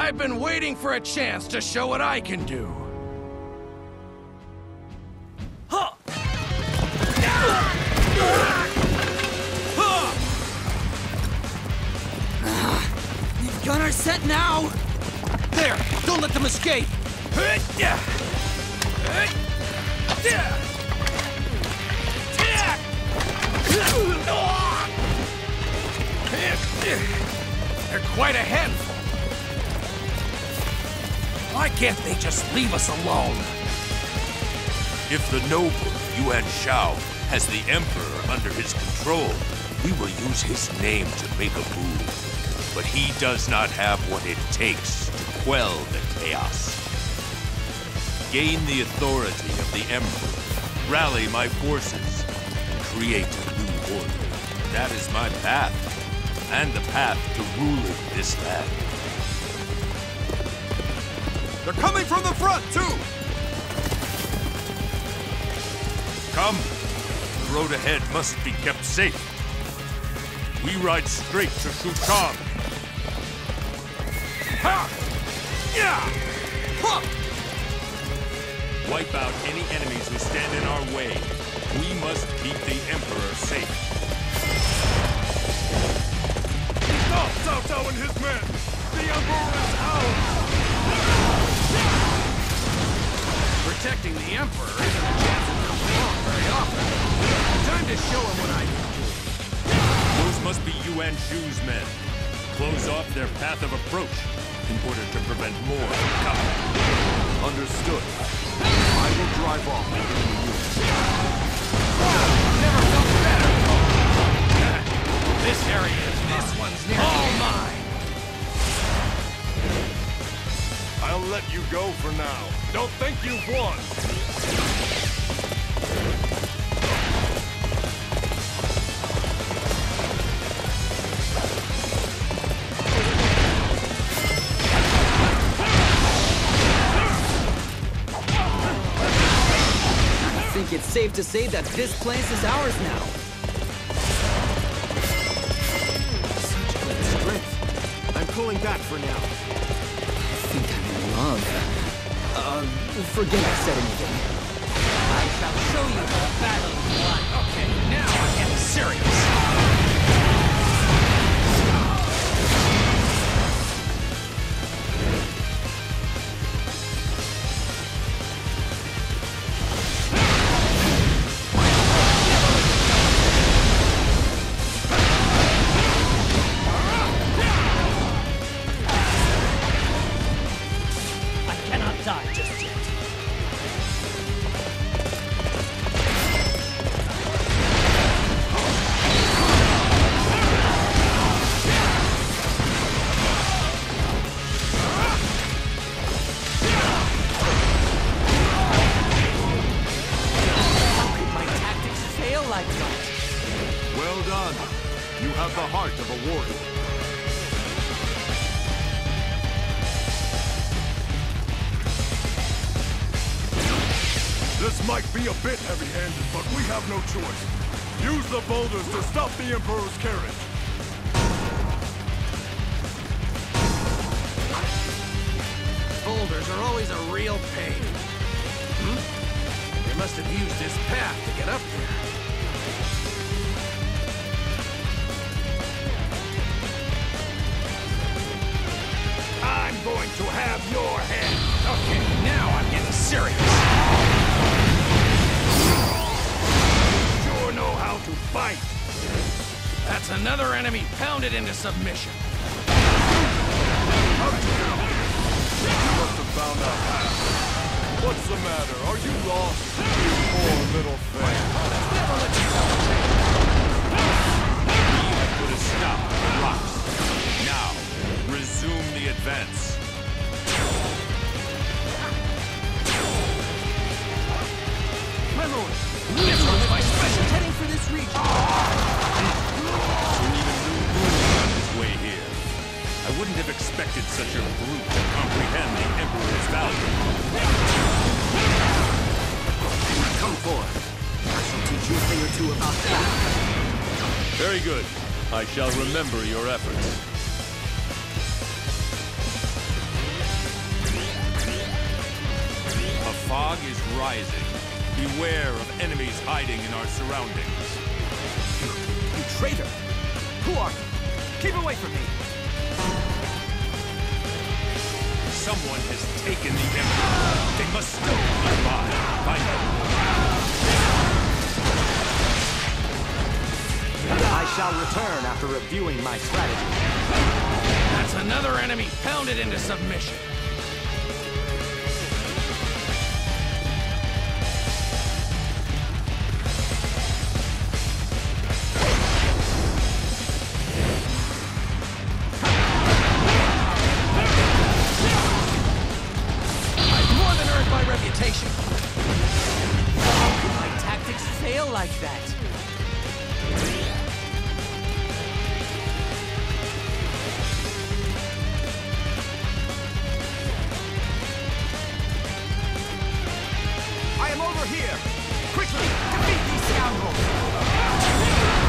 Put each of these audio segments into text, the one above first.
I've been waiting for a chance to show what I can do. Huh! You've got our set now! There! Don't let them escape! They're quite a handful. Why can't they just leave us alone? If the noble Yuan Shao has the Emperor under his control, we will use his name to make a move. But he does not have what it takes to quell the chaos. Gain the authority of the Emperor, rally my forces, and create a new order. That is my path, and the path to ruling this land. They're coming from the front, too! Come. The road ahead must be kept safe. We ride straight to Shuchang. Ha! Yeah! Huh! Wipe out any enemies who stand in our way. We must keep the Emperor safe. Stop Cao Cao and his men! The Emperor is out! Protecting the Emperor isn't a chance to come along very often. Time to show him what I can do. Those must be Yuan Shu's men. Close off their path of approach in order to prevent more from coming. Understood. I will drive off with the unit. Never felt better. This area is this one's near all mine. I'll let you go for now. Don't think you've won! I think it's safe to say that this place is ours now. Such great strength. I'm pulling back for now. I think I'm in love. Forget I said anything. I shall show you the battle is won. Okay, now I'm getting serious. I cannot die just yet. Well done. You have the heart of a warrior. This might be a bit heavy-handed, but we have no choice. Use the boulders to stop the Emperor's carriage. Boulders are always a real pain. They must have used this path to get up there. I'm going to have your head. Okay, now I'm getting serious. Sure know how to fight. That's another enemy pounded into submission. How did you know? You must have found out how. What's the matter? Are you lost? You poor little thing. Never let you go. We have put a stop to the rocks. Now, resume the advance. My lord, this one's my special. Heading for this region. So even Lu Bu found his way here. I wouldn't have expected such a brute to comprehend the Emperor's value. Come forth. I shall teach you a thing or two about that. Very good. I shall remember your efforts. fog is rising. Beware of enemies hiding in our surroundings. You traitor! Who are you? Keep away from me! Someone has taken the Emperor. They must still be nearby. Find them. I shall return after reviewing my strategy. That's another enemy pounded into submission. I've more than earned my reputation. How could my tactics fail like that? I am over here! Quickly, defeat these scoundrels!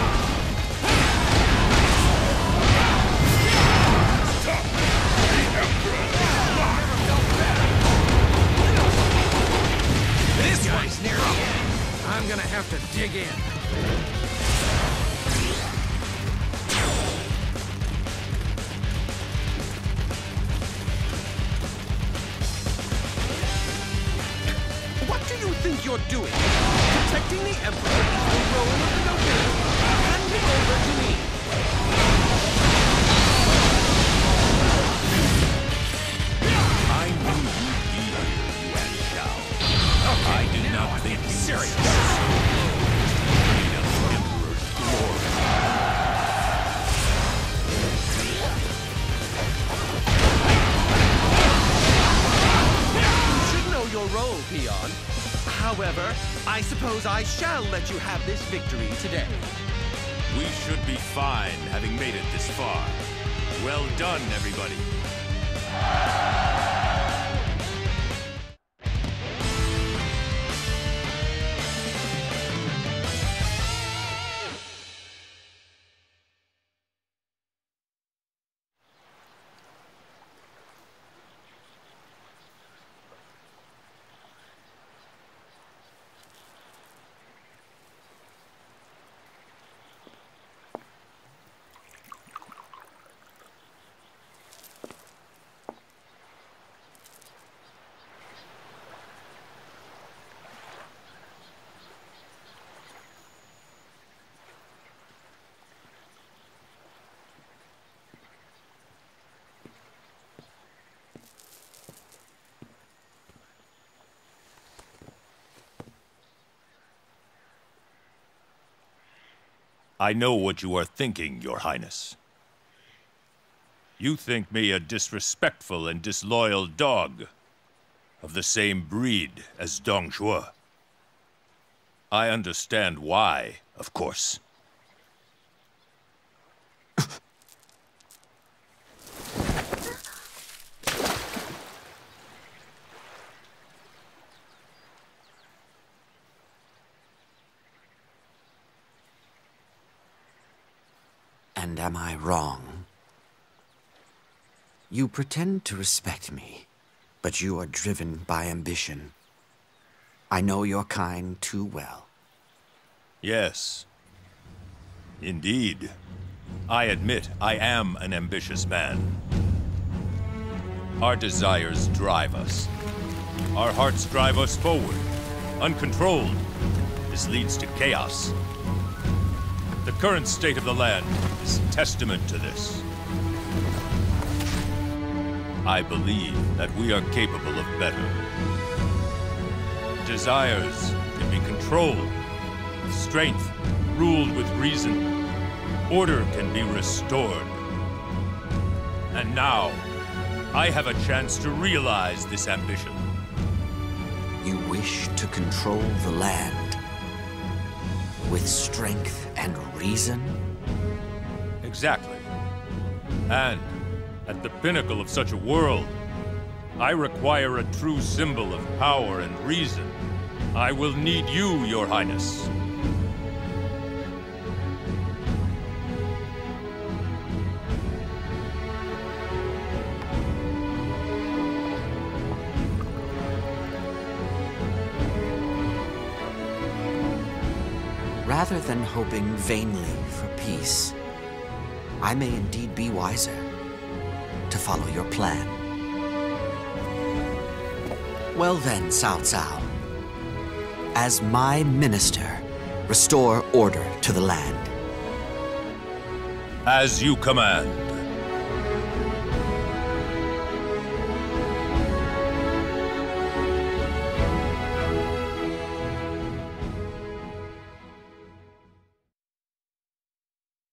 Stop! The Emperor! This one's near the end. I'm gonna have to dig in. What do you think you're doing? Protecting the Emperor is the role of the nobility. Hand him over to me. I knew you'd be here, Yuan Shao. I did not think you were serious. afraid of the Emperor's glory. You should know your role, peon. However, I suppose I shall let you have this victory today. We should be fine having made it this far. Well done, everybody. I know what you are thinking, Your Highness. You think me a disrespectful and disloyal dog, of the same breed as Dong Zhuo. I understand why, of course. And am I wrong? You pretend to respect me, but you are driven by ambition. I know your kind too well. Yes. Indeed. I admit I am an ambitious man. Our desires drive us. Our hearts drive us forward, uncontrolled. This leads to chaos. The current state of the land is testament to this. I believe that we are capable of better. Desires can be controlled with strength, ruled with reason. Order can be restored. And now, I have a chance to realize this ambition. You wish to control the land with strength and reason? Exactly. And at the pinnacle of such a world, I require a true symbol of power and reason. I will need you, Your Highness. Rather than hoping vainly for peace, I may indeed be wiser to follow your plan. Well then, Cao Cao, as my minister, restore order to the land. As you command.